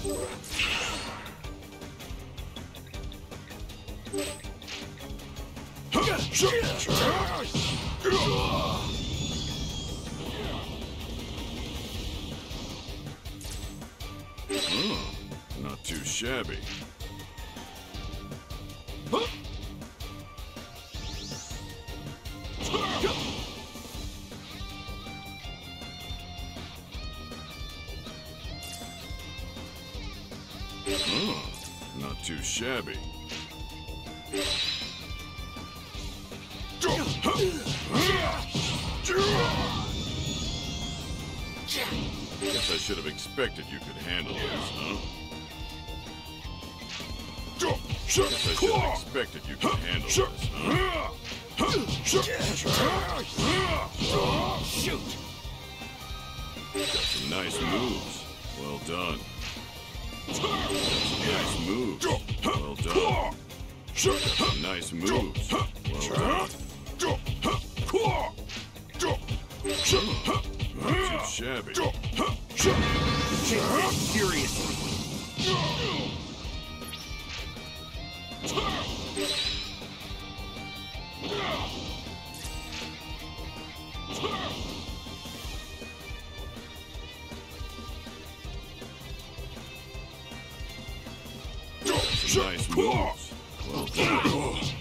Not too shabby. Not too shabby. Guess I should have expected you could handle this, huh? Guess I should have expected you could handle this, huh? Shoot! Got some nice moves. Well done. Got some nice moves. Well done. Got some nice moves. Well done. Not too shabby. Take this seriously. Nice moves. Well done.